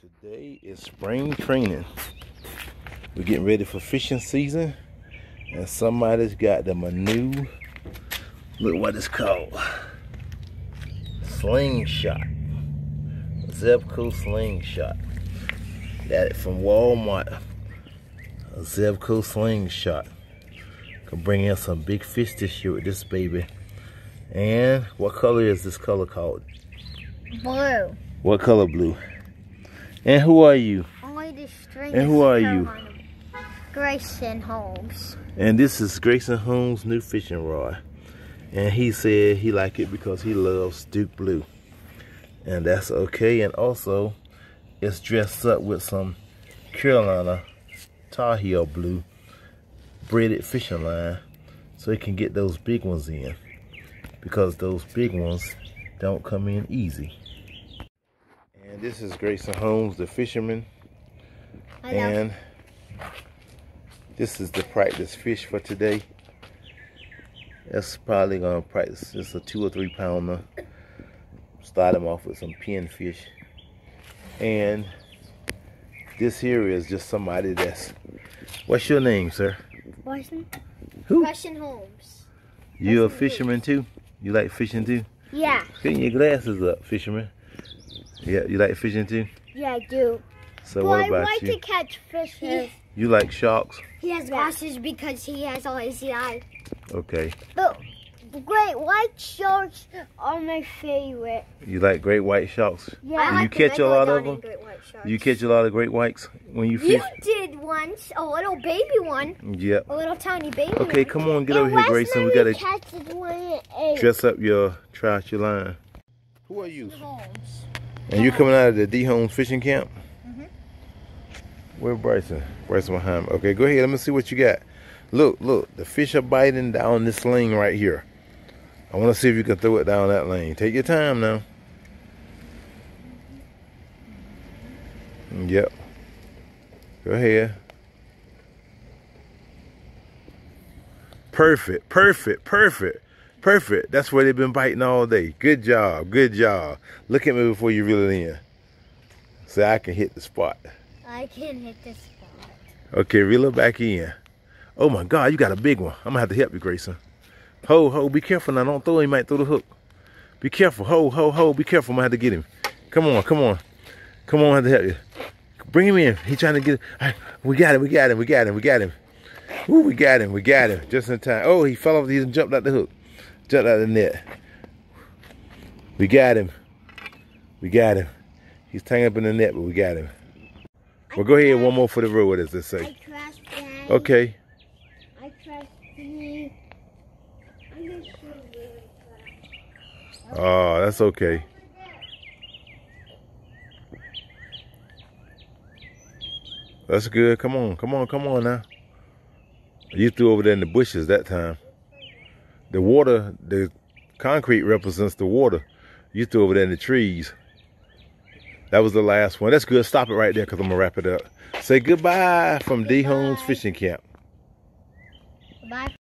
Today is spring training. We're getting ready for fishing season, and somebody's got them a new, look what it's called, slingshot. Zebco slingshot. Got it from Walmart. A Zebco slingshot. Can bring in some big fish this year with this baby. And what color is this color called? Blue. What color blue? And who are you? Only the string. And who are you? Gracen Holmes. And this is Gracen Holmes' new fishing rod. And he said he liked it because he loves Duke Blue. And that's okay. And also, it's dressed up with some Carolina Tar Heel Blue braided fishing line, so he can get those big ones in, because those big ones don't come in easy. And this is Gracen Holmes, the fisherman. And this is the practice fish for today. That's probably gonna practice just a 2 or 3 pounder. Start him off with some pinfish. And this here is just somebody that's, what's your name, sir? Gracen. Who? Gracen Holmes. You a fisherman too? You like fishing too? Yeah. Put your glasses up, fisherman. Yeah, you like fishing too? Yeah, I do. So but what about I like you? to catch fish. You like sharks? He has glasses because he has a lazy eye. Okay. But great white sharks are my favorite. You like great white sharks? Yeah. You catch a lot of them? You catch a lot of great whites when you fish? You did once, a little baby one. Yep. A little tiny baby Okay, one. come on, get over here, Gracen. We gotta dress up your, try out your line. Who are you? Holmes. And you coming out of the D. Holmes fishing camp? Mm-hmm. Where's Bryson? Bryson behind me. Okay, go ahead. Let me see what you got. Look, look. The fish are biting down this lane right here. I want to see if you can throw it down that lane. Take your time now. Yep. Go ahead. Perfect, perfect, perfect. Perfect. That's where they've been biting all day. Good job. Good job. Look at me before you reel it in. So I can hit the spot. I can hit the spot. Okay, reel it back in. Oh my God, you got a big one. I'm gonna have to help you, Gracen. Ho, be careful now. Don't throw him. He might throw the hook. Be careful. Ho, be careful. I'm gonna have to get him. Come on. Come on, I have to help you. Bring him in. He's trying to get him. We got him. Woo, we got him. Just in time. Oh, he fell off. He jumped out the hook. Jumped out of the net. We got him. He's tangled up in the net, but we got him. Well, go ahead. One more for the road. What does it say? I crashed down. Okay. I crashed down. Oh, that's okay. That's good. Come on now. You threw over there in the bushes that time. The water, the concrete represents the water. You threw over there in the trees. That was the last one. That's good. Stop it right there because I'm going to wrap it up. Say goodbye from D. Holmes Fishing Camp. Bye.